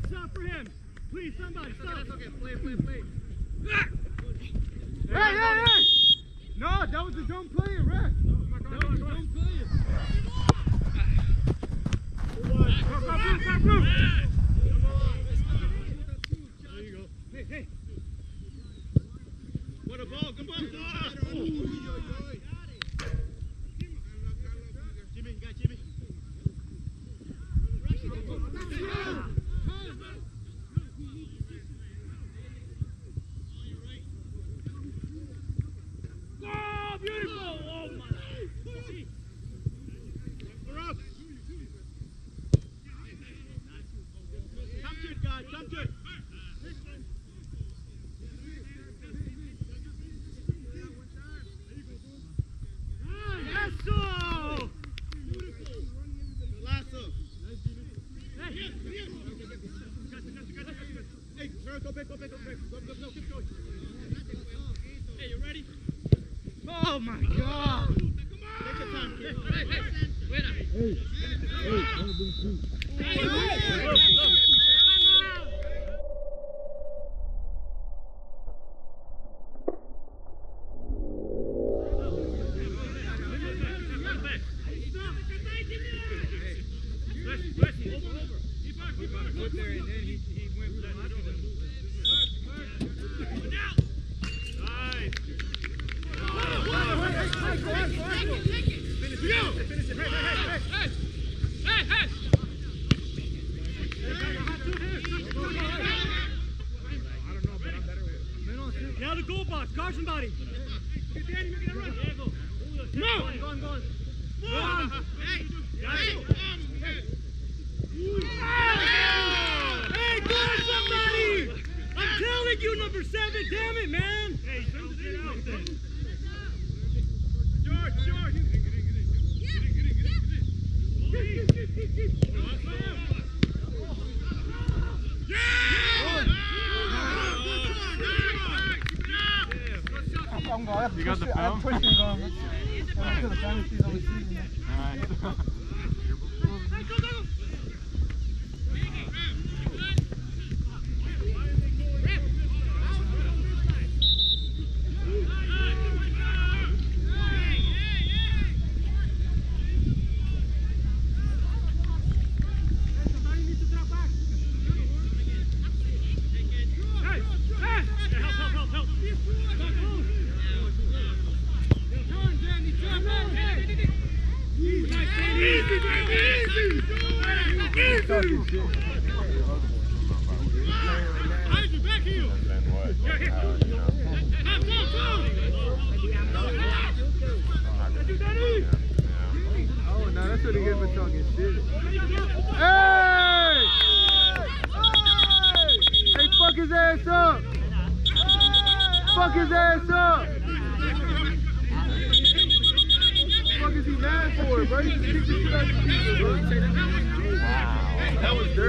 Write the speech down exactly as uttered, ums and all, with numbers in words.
Stop for him. Please, somebody, stop. That's okay. Play, play, play. Hey, hey, hey! No, that was a dumb play, Rex. That was a dumb play. Go, go, go, go, go. There you go. Hey, hey. What a ball, come on, ball. Jimmy, you got Jimmy. Oh, beautiful! Oh my! We're up. Come to it, guys. Come to it. Yes, sir. Lasso. Hey, hey, go back, go back, go back. Go, go, go, keep going. Hey, you ready? Oh my God! Take your time, kid. Hey, hey, wait a minute. Hey, hey, hey, hey, hey. Now the goal box, guard somebody. Get Danny, make it a run. No! Go on, go on, go on. Hey! Hey! Hey, guard somebody! I'm telling you, number seven, damn it, man! Hey, send it out then. George, George! I'm going to you got the film? I'm pushing it on. I'm to the fantasies on the season. Alright. Hey, go, go, go! Oh, no, that's what he gets for talking shit. Hey! Hey, fuck his ass up! Fuck his ass up! What the fuck is he mad for, bro? He just kicked the shit out of the people, bro. Wow. That was dirty.